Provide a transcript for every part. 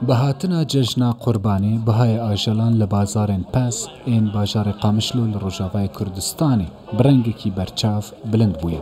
بهاتنا ججنا قرباني بهای آجلان لبازارن پس این باجار قامشلو لروجاوای کردستانی برنگی کی برچاف بلند بویه.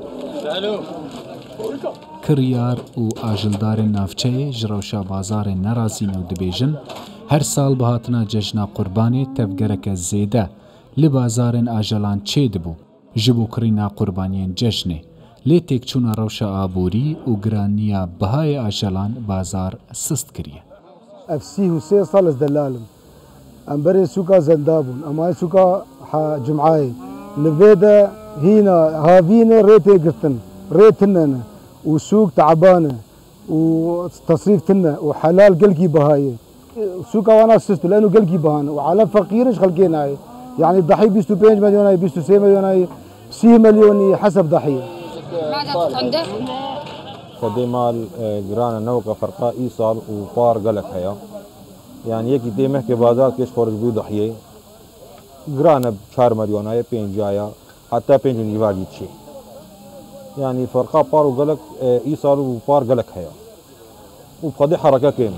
کریار و آجلدار نافچه جروشا بازار نرازین و دبیجن هر سال بهاتنا ججنا قرباني تفگرک زیده لبازارن آجلان چه دبو جبو کرینا قربانین ججنه لی تکچونا روشا آبوری و گرانیا بهای آجلان بازار سست کریه. أفسيه وسي صالز دلالم أمبري سوكا زندابون أما سوكا جمعاي لبيدا هنا هافينا ريتي قرتن ريتنا وسوق تعبانة وتصريف تنا وحلال قلقي بهاي سوكا وانا سست لأنه قلقي بهانا وعلى فقيرش خلقينا يعني الضحية بيستو 5 مليون بيستو 6 مليون 6 مليون حسب ضحية. ماذا عنده؟ فدي مال جرانا نوقة فرقاء إيصال وبار قلق هيا يعني يكي دي محكي بازار كيش خورج بي ضحية جرانا 4 مليون هاي 5 جايا حتى 5 نيفار يتشي يعني فرقاء بار وقلق إيصال وبار قلق هيا وبقضي حركة كين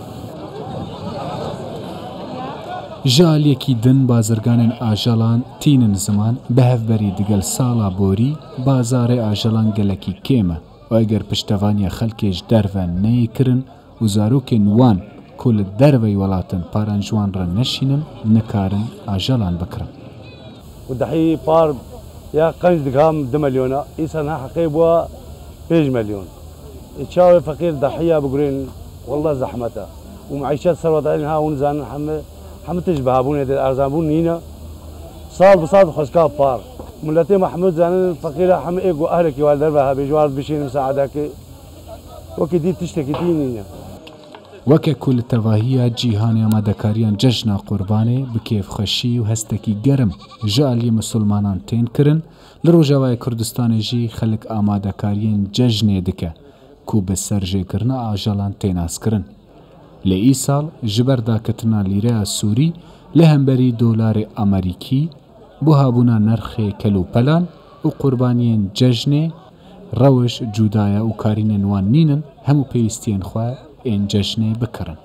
جال یکی دن بازرگانن آجالان تینن زمان بهف بری دگل سالا بوری بازار آجالان گلکی کیمه و اگر پشتوانی خلکش درون نیکرن و زاروکن وان کل دروی ولاتن پارنجوان را نشینن نکارن آجالان بکرن. ودحي بار يا قنج دقام 2 مليون إيسان حقي بوا 5 مليون يتشاوي فقير ضحية بقولين والله زحمته ومعيشات ثروة عليها ونزان حم تشبه بون أرزان بون نينا صار بصاد خشكاب بار ملتي محمود زان فقيرة حم إيجو أهلك والدربها بجوار بشين مساعدك وكدي تشتكي تينينا. وکه کل تواهی جیهانی آمادکاریان جشن قربانی بکیف خشی و هستکی گرم جالی مسلمانان تین کرن لروجاوای کردستان جی خلق آمادکاریان جشن دکه کو به سرجه کرنا آجالان تیناس کرن. لی ای سال جبر داکتنا لیره سوری لهمبری دلار امریکی بوهابونا نرخ کلو پلان و قربانیان جشن روش جودایا و کارین وان نینن همو پیستین خواه این جشن بکرن.